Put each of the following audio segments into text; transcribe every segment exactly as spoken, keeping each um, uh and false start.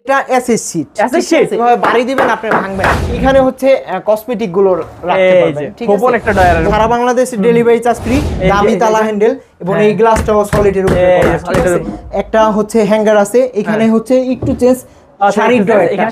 এটা SS sheet SS sheet এভাবে বাড়ি দিবেন আপনি ভাঙবেন। এখানে হচ্ছে কসমেটিক গুলো রাখতে পারবেন, ঠিক আছে। গোপন একটা ডয়ার, সারা বাংলাদেশে ডেলিভারি চার্জ ফ্রি, দামি তালা হ্যান্ডেল এবং এই গ্লাসটাও সলিড এর উপরে করা, ঠিক আছে। একটা হচ্ছে হ্যাঙ্গার আছে, এখানে হচ্ছে একটু চেঞ্জ শাড়ির ডয়ার।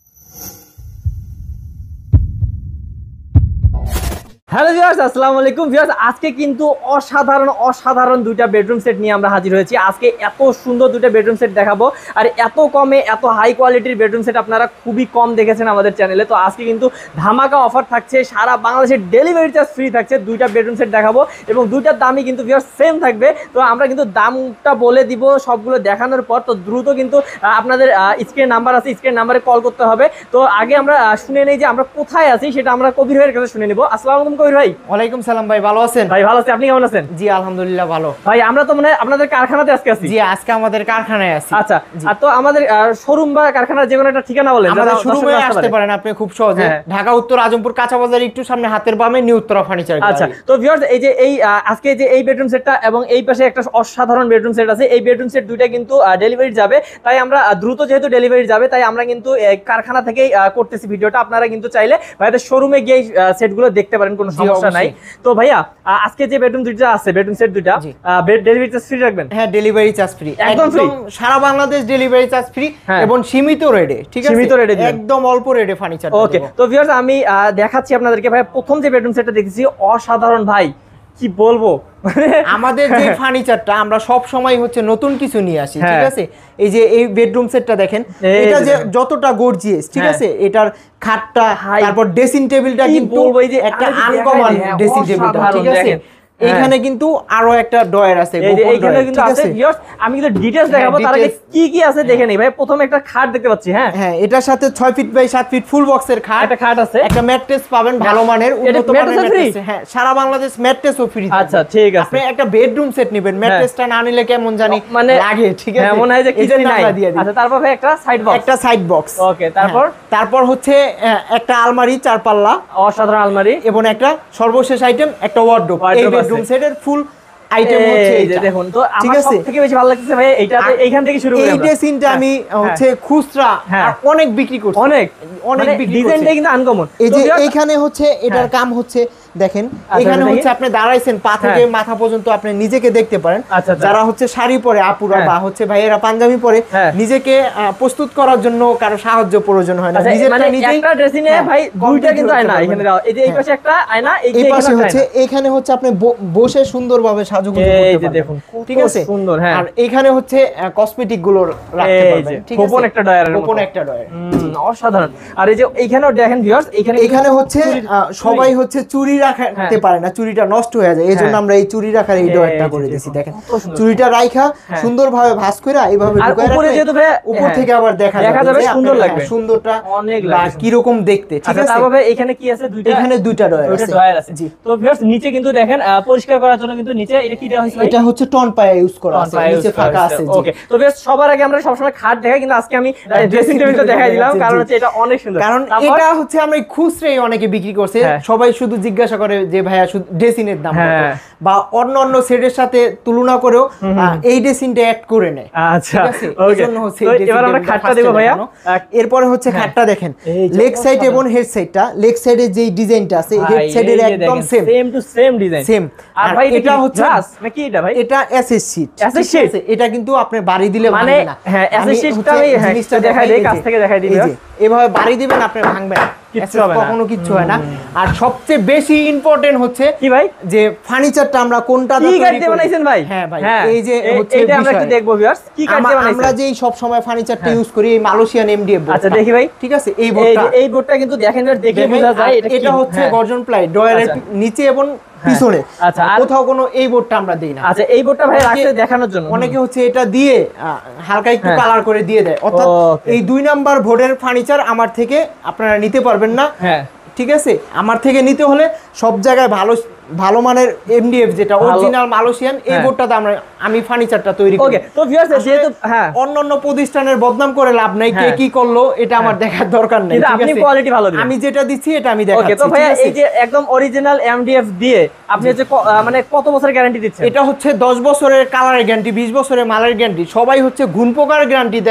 হ্যালো ভিউয়ার্স, আসসালামু আলাইকুম ভিউয়ার্স। আজকে কিন্তু অসাধারণ অসাধারণ দুইটা বেডরুম সেট নিয়ে আমরা হাজির হয়েছি। আজকে এত সুন্দর দুইটা বেডরুম সেট দেখাবো, আর এত কমে এত হাই কোয়ালিটির বেডরুম সেট আপনারা খুবই কম দেখেছেন আমাদের চ্যানেলে। তো আজকে কিন্তু ধামাকা অফার থাকছে, সারা বাংলাদেশের ডেলিভারি চার্জ ফ্রি থাকছে। দুইটা বেডরুম সেট দেখাবো এবং দুইটার দামই কিন্তু ভিউয়ার্স সেম থাকবে। তো আমরা কিন্তু দামটা বলে দিব সবগুলো দেখানোর পর। তো দ্রুত কিন্তু আপনাদের স্ক্রিন নাম্বার আছে, স্ক্রিন নাম্বারে কল করতে হবে। তো আগে আমরা শুনে নেই যে আমরা কোথায় আছি, সেটা আমরা কবির ভাইয়ের কাছে শুনে নেব। আসসালামু আলাইকুম কবির ভাই। ওয়ালাইকুম সালাম ভাই, ভালো আছেন? ভাই ভালো আছি, আপনি কেমন আছেন? জি আলহামদুলিল্লাহ ভালো। ভাই আমরা তো মানে আপনাদের কারখানাতে আজকে আছি। জি আজকে আমাদের কারখানায় আছি। আচ্ছা, আর তো আমাদের শোরুম বা কারখানার যে কোনো একটা ঠিকানা বলেন। আমাদের শোরুমে আসতে পারেন আপনি খুব সহজে, ঢাকা উত্তর আজমপুর কাঁচা বাজার একটু সামনে হাতের বামে নিউ উত্তরা ফার্নিচার। আচ্ছা, তো ভিউয়ার্স এই যে এই আজকে যে এই বেডরুম সেটটা এবং এই পাশে একটা অসাধারণ বেডরুম সেট আছে, এই বেডরুম সেট দুইটা কিন্তু ডেলিভারি যাবে। তাই আমরা দ্রুত যেহেতু ডেলিভারি যাবে, তাই আমরা কিন্তু কারখানা থেকেই করতেছি ভিডিওটা। আপনারা কিন্তু চাইলে ভাইদের শোরুমে গিয়ে সেটগুলো দেখতে পারেন, কোনো সমস্যা নাই। তো ভাইয়া আজকে যে বেডরুম দুইটা আছে, বেডরুম সেট দুইটা ডেলিভারি চার্জ ফ্রি রাখবেন? হ্যাঁ ডেলিভারি চার্জ ফ্রি, একদম ফ্রি, সারা বাংলাদেশ ডেলিভারি চার্জ ফ্রি এবং সীমিত রেটে, ঠিক আছে, সীমিত রেটে, একদম অল্প রেটে ফার্নিচার। ওকে, তো ভিউয়ার্স আমি দেখাচ্ছি আপনাদেরকে। ভাই প্রথম যে বেডরুম সেটটা দেখেছি অসাধারণ, ভাই কি বলবো। আমাদের যে ফার্নিচারটা আমরা সব সময় হচ্ছে নতুন কিছু নিয়ে আসি, ঠিক আছে। এই যে এই বেডরুম সেটটা দেখেন, এটা যে যতটা গর্জিয়াস, ঠিক আছে, এটার খাটটা, তারপর ড্রেসিং টেবিলটা কিন্তু একটা আনকমন ড্রেসিং টেবিলটা, ঠিক আছে। এখানে কিন্তু আরো একটা ডয়ার আছে, এইখানে কিন্তু আছে ভিউয়ার্স। আমি কিন্তু ডিটেইলস দেখাবো, তার আগে কি কি আছে দেখে নেই। ভাই প্রথমে একটা খাট দেখতে পাচ্ছি। হ্যাঁ হ্যাঁ, এটার সাথে ছয় ফিট বাই সাত ফিট ফুল বক্সের খাট, একটা খাট আছে, একটা ম্যাট্রেস পাবেন ভালো মানের, উন্নত মানের ম্যাট্রেস। হ্যাঁ সারা বাংলাদেশ ম্যাট্রেসও ফ্রি। আচ্ছা ঠিক আছে, আপনি একটা বেডরুম সেট নেবেন, ম্যাট্রেসটা না নিলে কেমন জানি মানে লাগে, ঠিক আছে, মনে হয় যে কিছুই নাই। আচ্ছা তারপর ভাই একটা সাইড বক্স, একটা সাইড বক্স। ওকে, তারপর তারপর হচ্ছে একটা আলমারি চার পাল্লা, অসাধারণ আলমারি, এবং একটা সর্বশেষ আইটেম একটা ওয়ার্ডরোব। এই বেডরুম সেটের ফুল আইটেম হচ্ছে এই যে দেখুন। তো আমার সবথেকে বেশি ভালো লাগতেছে ভাই এইটাতে, এইখান থেকে শুরু করি। এই ড্রেসিংটা আমি হচ্ছে খুচরা আর অনেক বিক্রি করছি, অনেক অনেক বিক্রি। ডিজাইনটা কিন্তু আনকমন। এই যে এইখানে হচ্ছে এটার কাম হচ্ছে দেখেন, এখানে হচ্ছে আপনি দাঁড়াইছেন, পা থেকে মাথা পর্যন্ত আপনি নিজেকে দেখতে পারেন। যারা হচ্ছে শাড়ি পরে আপুরা বা হচ্ছে ভাইয়েরা পাঞ্জাবি পরে, নিজেকে প্রস্তুত করার জন্য কারো সাহায্য প্রয়োজন হয় না, নিজেরটা নিজেই। একটা ড্রেসিং এ ভাই দুইটা কিন্তু আয়না এখানে দাও। এই যে এই পাশে একটা আয়না, এই পাশে হচ্ছে, এখানে হচ্ছে আপনি বসে সুন্দরভাবে সাজুগুজু করতে পারবেন, দেখুন ঠিক আছে, সুন্দর। হ্যাঁ, আর এখানে হচ্ছে কসমেটিক গুলো রাখতে পারবেন, ঠিক আছে, গোপন একটা ডয়ার, গোপন একটা ডয়ার, অসাধারণ। আর এই যে এইখানেও দেখেন ভিউয়ার্স, এখানে এখানে হচ্ছে সবাই হচ্ছে চুরি রাখতে পারে না, চুরিটা নষ্ট হয়ে যায়, এইজন্য আমরা এই চুরি রাখার এই ডয়ারটা করে দিয়েছি। দেখেন চুরিটা রাইখা সুন্দরভাবে ভাঁজ করে এইভাবে ঢুকায় রাখলে উপর থেকে আবার দেখা যাবে, সুন্দর লাগবে, সুন্দরটা অনেক লাগবে কি রকম দেখতে, ঠিক আছে। তারপরে এখানে কি আছে? দুইটা, এখানে দুইটা ডয়ার আছে, ডয়ার আছে। জি, তো ভিউয়ার্স নিচে কিন্তু দেখেন পরিষ্কার করার জন্য কিন্তু নিচে এটা কি দেওয়া হয়েছে? এটা হচ্ছে টন পায়া ইউজ করা আছে, নিচে ফাঁকা আছে। ওকে, তো ভিউয়ার্স সবার আগে আমরা সবসময় খাট দেখাই, কিন্তু আজকে আমি ড্রেসিং টেবিলটা দেখাই দিলাম, কারণ হচ্ছে এটা অনেক সুন্দর। কারণ এটা হচ্ছে আমরা খুচরাই অনেকে বিক্রি করছে, সবাই শুধু জিজ্ঞাসা করে যে ভাইয়া শুধু ড্রেসিং এর দাম কত, বা অন্য অন্য সেটের সাথে তুলনা করেও এই ড্রেসিংটা অ্যাড করে নেয়। আচ্ছা ওকে, তো এবার আমরা খাটটা দেব ভাইয়া। এরপর হচ্ছে খাটটা দেখেন, লেগ সাইড এবং হেড সাইডটা, লেগ সাইডে যে ডিজাইনটা আছে হেড সাইডের একদম same same to same design, same. আর ভাই এটা হচ্ছে নাকি এটা ভাই, এটা এসএস শীট, এসএস শীট। এটা কিন্তু আপনি বাড়ি দিলে মানে হ্যাঁ এসএস শীটটা আমি জিনিসটা দেখাই দেই, কাছ থেকে দেখাই দিই। এভাবে বাড়ি দিবেন আপনি ভাঙবেন না, কখনো কিচ্ছু হয় না। আর সবচেয়ে বেশি ইম্পর্টেন্ট হচ্ছে কি ভাই, যে ফার্নিচারটা আমরা কোনটা দিয়ে তৈরি বানাইছেন ভাই। হ্যাঁ ভাই, এই যে হচ্ছে এটা আমরা একটু দেখবো ভিউয়ার্স, কি কাঠ দিয়ে বানাইছেন। আমরা যেই সব সময় ফার্নিচারটা ইউজ করি এই মালয়েশিয়ান এমডিএফ বোর্ড। আচ্ছা দেখি ভাই, ঠিক আছে, এই বোর্ডটা, এই বোর্ডটা কিন্তু দেখেন দেখে বোঝা যায় এটা হচ্ছে গর্জন প্লাই, ডয়ারের নিচে এবং পিছনে। আচ্ছা, কোথাও কোনো এই বোর্ডটা আমরা দেই না। আচ্ছা, এই বোর্ডটা ভাই রাখতে দেখানোর জন্য অনেকে হচ্ছে এটা দিয়ে হালকা একটু কালার করে দিয়ে দেয়, অর্থাৎ এই দুই নাম্বার বোর্ডের ফার্নিচার আমার থেকে আপনারা নিতে পারবেন না। হ্যাঁ ঠিক আছে, আমার থেকে নিতে হলে সব জায়গায় ভালো ভালো মানের এমডিএফ যেটা অরিজিনাল মালয়েশিয়ান, এই বোর্ডটাতে আমরা আমি ফার্নিচারটা তৈরি করি। ওকে, তো ভিউয়ার্স যেহেতু হ্যাঁ অন্যান্য প্রতিষ্ঠানের বদনাম করে লাভ নাই, কে কি করলো এটা আমার দেখার দরকার নাই, ঠিক আছে, আপনি কোয়ালিটি ভালো দিবেন, আমি যেটা দিচ্ছি এটা আমি দেখাচ্ছি। ওকে, তো ভাই এই যে একদম অরিজিনাল এমডিএফ দিয়ে আপনি যে মানে কত বছরের গ্যারান্টি দিচ্ছেন? এটা হচ্ছে দশ বছরের কালারের গ্যারান্টি, বিশ বছরের মালের গ্যারান্টি, সবাই হচ্ছে ঘুণ পোকার গ্যারান্টি দেয়,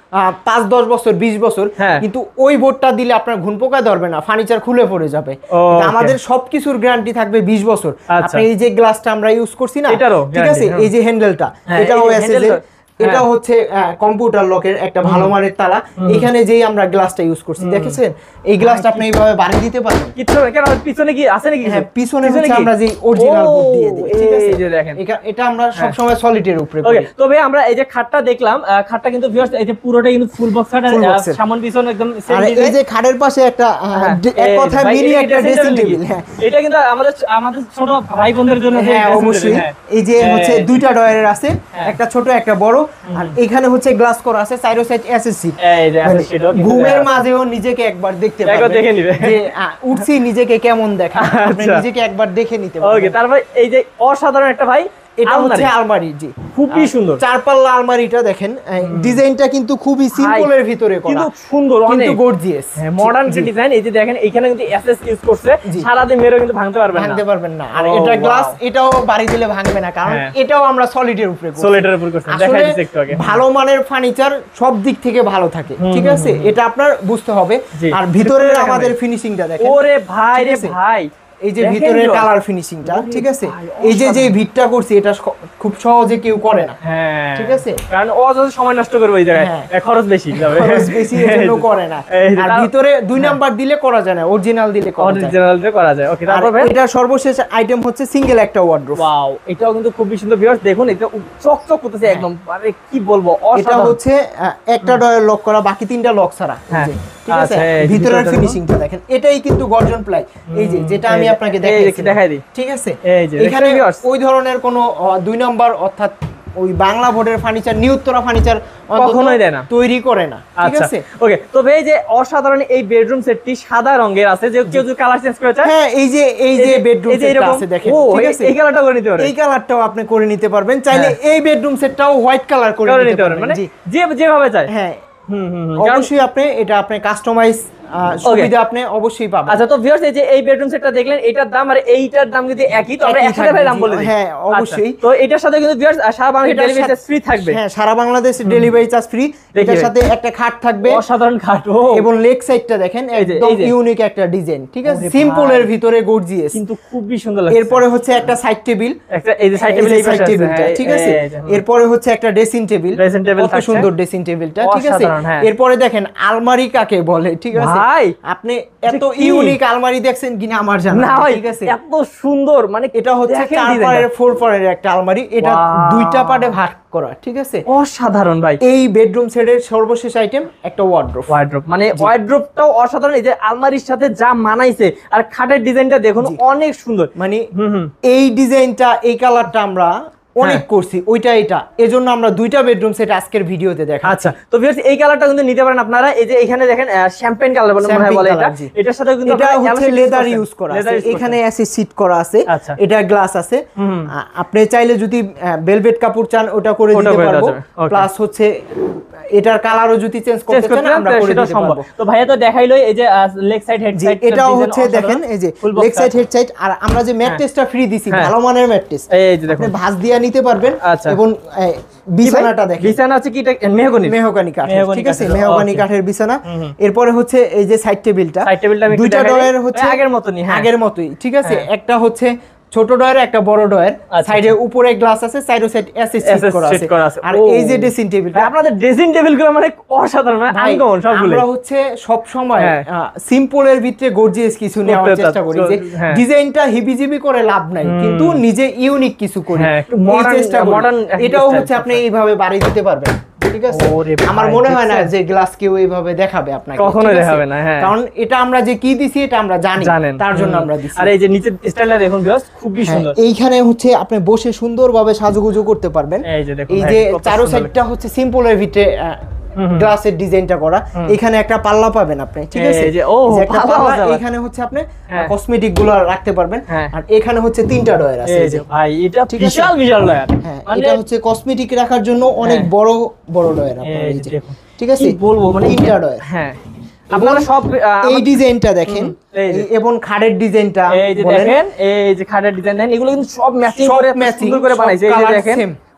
পাঁচ দশ বছর বিশ বছর, কিন্তু ওই বোর্ডটা দিলে আপনার ঘুণ পোকা ধরবে না, ফার্নিচার খুলে পড়ে যাবে। আমাদের সবকিছুর গ্যারান্টি থাকবে বিশ বছর। আপনি এই যে গ্লাসটা আমরা ইউজ করছি না, ঠিক আছে, এই যে হ্যান্ডেলটা, এটাও এসএস এর, এটা হচ্ছে কম্পিউটার লকের একটা ভালো মানের তালা। এখানে যেই আমরা গ্লাসটা ইউজ করছি, দেখেছেন এই গ্লাসটা আপনি এইভাবে বাড়িয়ে দিতে পারেন। কিছু কেন পিছনে কি আছে নাকি? হ্যাঁ, পিছনে হচ্ছে আমরা যে অরিজিনাল বোর্ড দিয়ে দিই, ঠিক আছে, এই যে দেখেন এটা আমরা সব সময় সলিডের উপরে করি। ওকে, তবে আমরা এই যে খাটটা দেখলাম, খাটটা কিন্তু ভিউয়ার্স এই যে পুরোটাই কিন্তু ফুল বক্স খাট, সামন পিছন একদম সেম। আর এই যে খাটের পাশে একটা এক কথা মিনি একটা ড্রেসিং টেবিল, হ্যাঁ এটা কিন্তু আমাদের আমাদের ছোট ভাই বোনদের জন্য। হ্যাঁ অবশ্যই, এই যে হচ্ছে দুইটা ডয়ারের আছে, একটা ছোট একটা বড়। আর এখানে হচ্ছে গ্লাস করা আছে, সাইডো সাইড এসএসসি। এই যে এসএসসি, ঘুমের মাঝেও নিজেকে একবার দেখতে পারবেন, একবার দেখে নিবে যে উঠছি নিজেকে কেমন দেখা, আপনি নিজেকে একবার দেখে নিতে পারবেন। ওকে, তারপর এই যে অসাধারণ একটা ভাই, এটা হচ্ছে আলমারি। জি, খুবই সুন্দর চার পাল্লা আলমারিটা দেখেন, ডিজাইনটা কিন্তু খুবই সিম্পলের ভিতরে করা, কিন্তু সুন্দর, কিন্তু গর্জিয়াস, হ্যাঁ মডার্ন ডিজাইন। এই যে দেখেন এখানে কিন্তু এসএস ইউজ করছে, সারা দিন মেরেও কিন্তু ভাঙতে পারবেন না, ভাঙতে পারবেন না। আর এটা গ্লাস, এটাও বাড়ি দিলে ভাঙবে না, কারণ এটাও আমরা সলিডের উপরে করছি, সলিডের উপরে করছি। দেখাই দিচ্ছি একটু আগে। ভালো মানের ফার্নিচার সব দিক থেকে ভালো থাকে, ঠিক আছে, এটা আপনার বুঝতে হবে। আর ভিতরের আমাদের ফিনিশিংটা দেখেন, ওরে ভাই রে ভাই, এই যে ভিতরের কালার ফিনিশিংটা, ঠিক আছে, এই যে যে ভিটটা করছি এটা খুব সহজে কেউ করে না, হ্যাঁ ঠিক আছে, কারণ অযথা সময় নষ্ট করবে এই জায়গায়, খরচ বেশি যাবে, খরচ বেশি এর জন্য করে না। আর ভিতরে দুই নাম্বার দিলে করা যায় না, অরিজিনাল দিলে করা যায়, অরিজিনাল দিলে করা যায়। ওকে, তারপর ভাই এটা সর্বশেষ আইটেম হচ্ছে সিঙ্গেল একটা ওয়ার্ডরোব। ওয়াও, এটাও কিন্তু খুবই সুন্দর ভিউয়ার্স, দেখুন এটা চকচক করতেছে একদম, আরে কি বলবো, এটা হচ্ছে একটা ডয়ার লক করা, বাকি তিনটা লক ছাড়া, ঠিক আছে। ভিতরের ফিনিশিংটা দেখেন, এটাই কিন্তু গর্জন প্লাই, এই যে যেটা আমি আপনাকে দেখাই দিই, ঠিক আছে। এখানে ওই ধরনের কোনো দুই নাম্বার অর্থাৎ ওই বাংলা বোর্ডের ফার্নিচার, নিউত্তরা ফার্নিচার কখনোই দেয় না, তৈরি করে না, ঠিক আছে। ওকে, তবে এই যে অসাধারণ এই বেডরুম সেটটি সাদা রঙের আছে, যে কেউ যদি কালার চেঞ্জ করে চায়, হ্যাঁ এই যে এই যে বেডরুম সেটটা আছে দেখেন, ঠিক আছে, এই কালারটা করে নিতে পারবেন, এই কালারটাও আপনি করে নিতে পারবেন, চাইলে এই বেডরুম সেটটাও হোয়াইট কালার করে নিতে পারবেন, মানে যে যেভাবে চায়। হ্যাঁ, হুম হুম, অবশ্যই আপনি এটা আপনি কাস্টমাইজ সুবিধা আপনি অবশ্যই পাবেন। আচ্ছা, তো ভিউয়ার্স এই যে এই বেডরুম সেটটা দেখলেন, এটার দাম আর এইটার দাম যদি একই, তো আমরা একসাথে ভাই দাম বলে দিই। হ্যাঁ অবশ্যই, তো এটার সাথে কিন্তু ভিউয়ার্স সারা বাংলাদেশে ডেলিভারি চার্জ ফ্রি থাকবে। হ্যাঁ, সারা বাংলাদেশে ডেলিভারি চার্জ ফ্রি। এটার সাথে একটা খাট থাকবে, অসাধারণ খাট, এবং লেগ সাইডটা দেখেন একদম ইউনিক একটা ডিজাইন, ঠিক আছে, সিম্পলের ভিতরে গর্জিয়াস, কিন্তু খুবই সুন্দর লাগছে। এরপরে হচ্ছে একটা সাইড টেবিল, একটা এই যে সাইড টেবিল, এই পাশে টেবিলটা, ঠিক আছে। এরপরে হচ্ছে একটা ড্রেসিং টেবিল, ড্রেসিং টেবিল, কত সুন্দর ড্রেসিং টেবিলটা, ঠিক আছে। এরপরে দেখেন আলমারি কাকে বলে, ঠিক আছে ভাই, আপনি এত ইউনিক আলমারি দেখছেন কিনা আমার জানা না, ঠিক আছে, এত সুন্দর, মানে এটা হচ্ছে চার পারের চার পারের একটা আলমারি, এটা দুইটা পার্টে ভাগ করা, ঠিক আছে, অসাধারণ ভাই। এই বেডরুম সেটের সর্বশেষ আইটেম একটা ওয়ার্ডরোব, ওয়ার্ডরোব মানে ওয়ার্ডরোবটাও অসাধারণ, এই যে আলমারির সাথে যা মানাইছে, আর খাটের ডিজাইনটা দেখুন অনেক সুন্দর, মানে এই ডিজাইনটা এই কালারটা আমরা অনেক করছি, ওইটা এটা, এজন্য আমরা দুইটা বেডরুম সেট আজকের ভিডিওতে দেখাচ্ছি। আচ্ছা, তো ভিউয়ার্স এই কালারটা কিন্তু নিতে পারেন আপনারা, এই যে এখানে দেখেন শ্যাম্পেন কালার মনে হয় বলে এটা, এটার সাথে কিন্তু এটা হচ্ছে লেদার ইউজ করা আছে, এখানে এসি সিট করা আছে, এটা গ্লাস আছে, আপনি চাইলে যদি ভেলভেট কাপড় চান ওটা করে দিতে পারবো, প্লাস হচ্ছে এটার কালারও যদি চেঞ্জ করতে চান আমরা করে দিতে পারবো। তো ভাইয়া তো দেখাইলো এই যে লেগ সাইড হেড সাইড, এটাও হচ্ছে দেখেন এই যে লেগ সাইড হেড সাইড, আর আমরা যে ম্যাট্রেসটা ফ্রি দিছি, ভালো মানের ম্যাট্রেস, এই যে দেখুন ভাঁজ দিয়া নিতে পারবেন, এবং বিছানাটা দেখেন, বিছানা আছে কি এটা মেহগনি, মেহগনি কাঠ, ঠিক আছে, মেহগনি কাঠের বিছানা। এরপরে হচ্ছে এই যে সাইড টেবিলটা, সাইড টেবিলটা আমি দুইটা ডয়ার হচ্ছে আগের মতই, আগের মতই, ঠিক আছে, একটা হচ্ছে ছোট ডয়ার, একটা বড় ডয়ার, সাইডে উপরে গ্লাস আছে, সাইডে সাইড এসএস সেট করা আছে। আর এই যে ড্রেসিং টেবিল, আপনাদের ড্রেসিং টেবিলগুলো মানে অসাধারণ, মানে আনকমন সবগুলো। আমরা হচ্ছে সব সময় সিম্পলের ভিতরে গর্জিয়াস কিছু নেওয়ার চেষ্টা করি, যে ডিজাইনটা হিবিজিবি করে লাভ নাই, কিন্তু নিজে ইউনিক কিছু করি, এই চেষ্টা করি। এটাও হচ্ছে আপনি এইভাবে বাড়ি দিতে পারবেন, ঠিক আছে। আমার মনে হয় না যে গ্লাস কেউ এইভাবে দেখাবে আপনাকে, কখনোই দেখাবে না, হ্যাঁ, কারণ এটা আমরা যে কি দিছি এটা আমরা জানি, তার জন্য আমরা দিছি। আর এই যে নিচের স্টাইলটা দেখুন ভিউয়ার্স, খুবই সুন্দর। এইখানে হচ্ছে আপনি বসে সুন্দরভাবে সাজুগুজু করতে পারবেন। এই যে দেখুন, এই যে চারো সাইডটা হচ্ছে সিম্পলের ভিতরে গ্লাসের ডিজাইনটা করা, এখানে একটা পাল্লা পাবেন আপনি, ঠিক আছে, এই যে ও পাল্লা, এখানে হচ্ছে আপনি কসমেটিক গুলো রাখতে পারবেন, আর এখানে হচ্ছে তিনটা ডয়ার আছে, এই যে ভাই এটা বিশাল বিশাল ডয়ার, হ্যাঁ, এটা হচ্ছে কসমেটিক রাখার জন্য অনেক বড় বড় ডয়ার আপনার, এই যে ঠিক আছে, কি বলবো, মানে তিনটা ডয়ার, হ্যাঁ। আপনারা সব এই ডিজাইনটা দেখেন, এবং খাটের ডিজাইনটা এই যে দেখেন, এই যে খাটের ডিজাইন দেখেন, এগুলো কিন্তু সব ম্যাচিং করে সুন্দর করে বানাইছে, এই যে দেখেন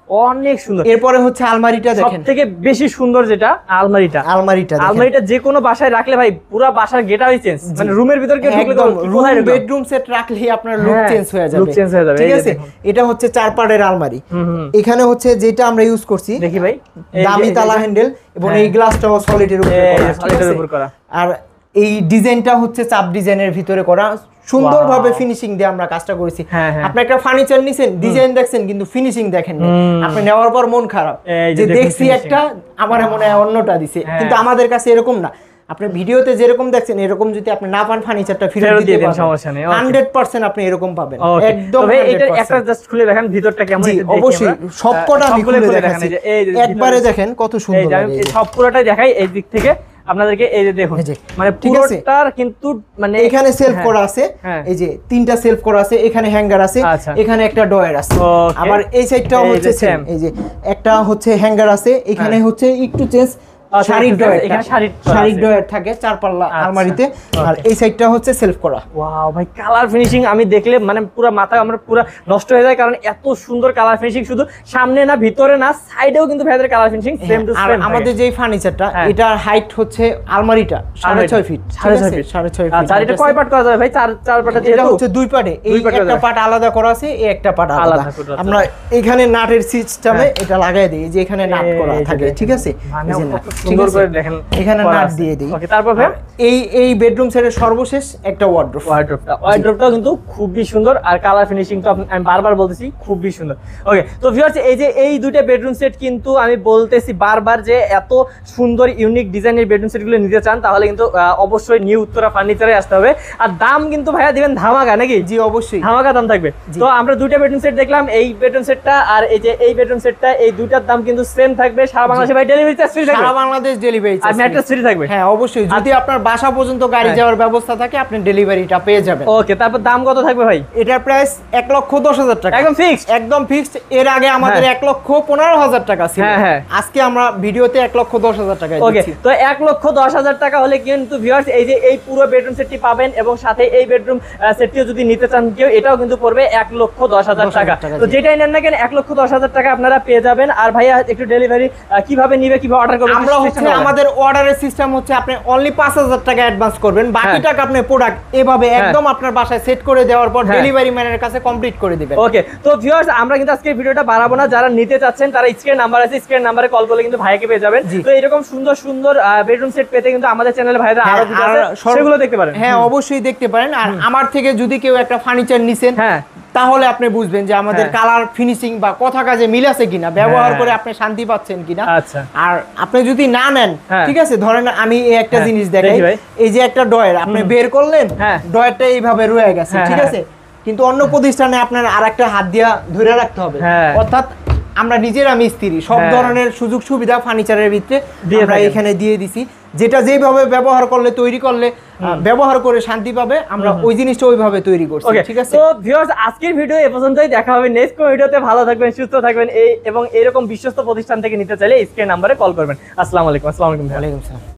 অনেক সুন্দর। এরপরে হচ্ছে আলমারিটা দেখেন, সবথেকে বেশি সুন্দর যেটা আলমারিটা, আলমারিটা আলমারিটা যে কোনো বাসায় রাখলে ভাই পুরো বাসার গেটআপই চেঞ্জ, মানে রুমের ভিতর কেউ ঢুকলে তো কোথায় ঢুকবে, বেডরুম সেট রাখলেই আপনার লুক চেঞ্জ হয়ে যাবে, লুক চেঞ্জ হয়ে যাবে। ঠিক আছে, এটা হচ্ছে চার পাড়ের আলমারি। এখানে হচ্ছে যেটা আমরা ইউজ করছি, দেখি ভাই, দামি তালা হ্যান্ডেল, এবং এই গ্লাসটাও সলিডের উপরে করা, সলিডের উপর করা। আর এই ডিজাইনটা হচ্ছে চাপ ডিজাইনের ভিতরে করা, সুন্দরভাবে ফিনিশিং দিয়ে আমরা কাজটা করেছি। আপনি একটা ফার্নিচার নিছেন, ডিজাইন দেখছেন কিন্তু ফিনিশিং দেখেন না, আপনি নেওয়ার পর মন খারাপ যে দেখছি একটা, আমার মনে হয় অন্যটা দিছে, কিন্তু আমাদের কাছে এরকম না। আপনি ভিডিওতে যেরকম দেখছেন এরকম যদি আপনি না পান, ফার্নিচারটা ফেরত দিয়ে দেন, সমস্যা নেই, একশো পার্সেন্ট আপনি এরকম পাবেন, একদম। এটা একটা জাস্ট খুলে দেখেন ভিতরটা কেমন, জি অবশ্যই সবকটা আমি খুলে দেখাচ্ছি, একবারে দেখেন কত সুন্দর লাগে, এই সব পুরোটাই দেখাই এই দিক থেকে আপনাদেরকে। এই যে দেখুন, মানে পুরোটার কিন্তু মানে এখানে সেলফ করা আছে, এই যে তিনটা সেলফ করা আছে, এখানে হ্যাঙ্গার আছে, এখানে একটা ডয়ার আছে, আবার এই সাইডটাও হচ্ছে সেম, এই যে একটা হচ্ছে হ্যাঙ্গার আছে, এখানে হচ্ছে একটু চেঞ্জ, শাড়ির ডয়ার, এখানে শাড়ির ডয়ার থাকে চার পাল্লা আলমারিতে, আর এই সাইডটা হচ্ছে সেলফ করা। ওয়াও ভাই, কালার ফিনিশিং আমি দেখলে মানে পুরো মাথা আমার পুরো নষ্ট হয়ে যায়, কারণ এত সুন্দর কালার ফিনিশিং, শুধু সামনে না ভিতরে না সাইডেও কিন্তু ভেতরের colour finishing same to same. আমাদের যেই ফার্নিচারটা, এটার হাইট হচ্ছে আলমারিটা সাড়ে ছয় ফিট, সাড়ে ছয় ফিট, সাড়ে ছয় ফিট। আচ্ছা, এটা কয় পার্ট করা যাবে ভাই? চার চার পার্ট। এটা হচ্ছে দুই পার্টে, এই একটা পার্ট আলাদা করা আছে, এই একটা পার্ট আলাদা। আমরা এখানে নাটের সিস্টেমে এটা লাগাই দেই, যে এখানে নাট করা থাকে, ঠিক আছে, এই যে নাট সুন্দর করে দেখেন, এখানে নাট দিয়ে দিই। ওকে, তারপর ভাই এই এই বেডরুম সেটের সর্বশেষ একটা ওয়ার্ডরোব, ওয়ার্ডরোবটা ওয়ার্ডরোবটাও কিন্তু খুবই সুন্দর, আর কালার ফিনিশিং তো আমি বারবার বলতেছি খুবই সুন্দর। ওকে, তো ভিউয়ার্স, এই যে এই দুইটা বেডরুম সেট কিন্তু আমি বলতেছি বারবার যে এত সুন্দর ইউনিক ডিজাইনের বেডরুম সেটগুলো নিতে চান তাহলে কিন্তু অবশ্যই নিউ উত্তরা ফার্নিচারে আসতে হবে। আর দাম কিন্তু ভাইয়া দিবেন ধামাকা নাকি? জি অবশ্যই ধামাকা দাম থাকবে। তো আমরা দুইটা বেডরুম সেট দেখলাম, এই বেডরুম সেটটা আর এই যে এই বেডরুম সেটটা, এই দুইটার দাম কিন্তু সেম থাকবে। সারা বাংলাদেশে ভাই ডেলিভারি চার্জ ফ্রি থাকবে, সারা Bangladesh delivery charge mattress free থাকবে। হ্যাঁ অবশ্যই, যদি আপনার বাসা পর্যন্ত গাড়ি যাওয়ার ব্যবস্থা থাকে আপনি ডেলিভারিটা পেয়ে যাবেন। ওকে, তারপর দাম কত থাকবে ভাই? এটার প্রাইস এক লক্ষ দশ হাজার টাকা, একদম ফিক্সড, একদম ফিক্সড। এর আগে আমাদের এক লক্ষ পনেরো হাজার টাকা ছিল, আজকে আমরা ভিডিওতে এক লক্ষ দশ হাজার টাকা দিচ্ছি। ওকে, তো এক লক্ষ দশ হাজার টাকা হলে কিন্তু ভিউয়ার্স এই যে এই পুরো বেডরুম সেটটি পাবেন, এবং সাথে এই বেডরুম সেটটিও যদি নিতে চান কেউ, এটাও কিন্তু পড়বে এক লক্ষ দশ হাজার টাকা। তো যেটাই নেন না কেন এক লক্ষ দশ হাজার টাকা আপনারা পেয়ে যাবেন। আর ভাইয়া একটু ডেলিভারি কিভাবে নিবে, কিভাবে অর্ডার করবেন? আমরা হচ্ছে আমাদের অর্ডারের সিস্টেম হচ্ছে আপনি অনলি পাঁচ হাজার টাকা অ্যাডভান্স করবেন, বাকি টাকা আপনি প্রোডাক্ট এভাবে একদম আপনার বাসায় সেট করে দেওয়ার পর ডেলিভারি ম্যানের কাছে কমপ্লিট করে দিবেন। ওকে, তো ভিউয়ার্স আমরা কিন্তু আজকে ভিডিওটা বাড়াবো না, যারা নিতে চাচ্ছেন তারা স্ক্রিন নাম্বার আছে, স্ক্রিন নাম্বারে কল করলে কিন্তু ভাইকে পেয়ে যাবেন। তো এরকম সুন্দর সুন্দর বেডরুম সেট পেতে কিন্তু আমাদের চ্যানেলে ভাইরা আরো ভিডিও আছে, সেগুলো দেখতে পারেন। হ্যাঁ অবশ্যই দেখতে পারেন। আর আমার থেকে যদি কেউ একটা ফার্নিচার নিছেন, হ্যাঁ তাহলে আপনি বুঝবেন যে আমাদের কালার ফিনিশিং বা কথা কাজে মিল আছে কিনা, ব্যবহার করে আপনি শান্তি পাচ্ছেন কিনা। আচ্ছা, আর আপনি যদি না নেন, ঠিক আছে, ধরেন আমি এই একটা জিনিস দেখাই, এই যে একটা ডয়ার আপনি বের করলেন, ডয়ারটা এইভাবে রয়ে গেছে, ঠিক আছে, কিন্তু অন্য প্রতিষ্ঠানে আপনার আরেকটা হাত দিয়া ধরে রাখতে হবে। অর্থাৎ আমরা নিজেরা মিস্ত্রি, সব ধরনের সুযোগ সুবিধা ফার্নিচারের ভিতরে আমরা এখানে দিয়ে দিছি, যেটা যেভাবে ব্যবহার করলে তৈরি করলে ব্যবহার করে শান্তি পাবে, আমরা ওই জিনিসটা ওইভাবে তৈরি করছি, ঠিক আছে। তো ভিউয়ার্স আজকের ভিডিও এই পর্যন্তই, দেখা হবে নেক্সট কোন ভিডিওতে। ভালো থাকবেন, সুস্থ থাকবেন, এই এবং এরকম বিশ্বস্ত প্রতিষ্ঠান থেকে নিতে চাইলে স্ক্রিন নাম্বারে কল করবেন। আসসালামু আলাইকুম। আসসালামু আলাইকুম। ওয়া আলাইকুম আসসালাম।